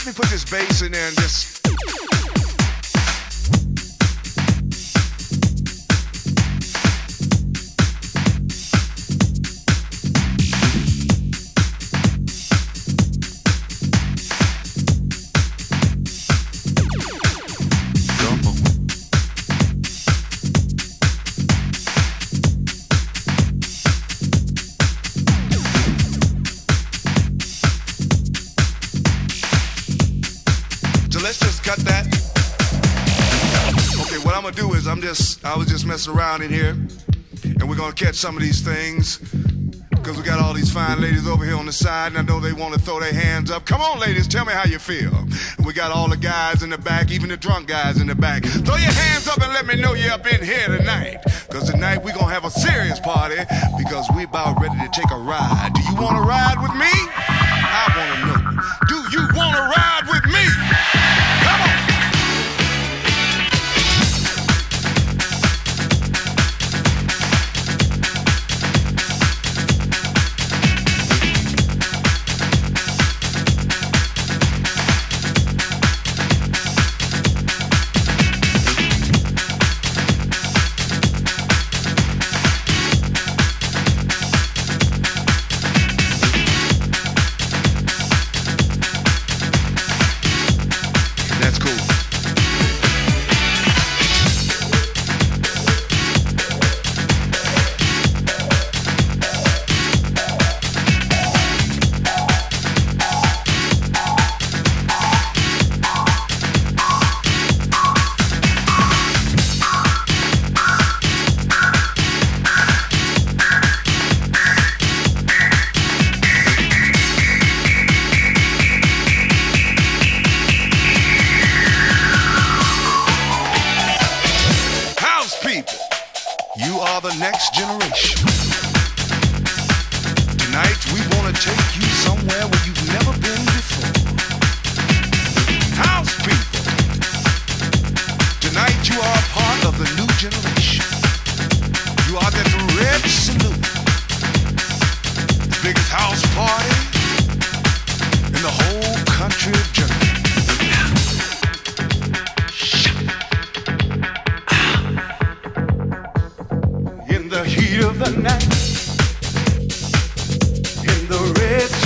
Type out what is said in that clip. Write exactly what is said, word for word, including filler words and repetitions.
let me put this bass in there and just. Cut that. Okay, what I'm gonna do is I'm just, I was just messing around in here, and we're gonna catch some of these things, because we got all these fine ladies over here on the side, and I know they want to throw their hands up. Come on, ladies, tell me how you feel. And we got all the guys in the back, even the drunk guys in the back. Throw your hands up and let me know you're up in here tonight, because tonight we're gonna have a serious party, because we about ready to take a ride. Do you want to ride with me? I want to know. Do you want to ride with me? Come on. You are the next generation. Tonight we want to take you somewhere where you've never been before. House people, tonight you are a part of the new generation. You are that red salute, the biggest house party in the whole country of Germany. In the heat of the night, in the red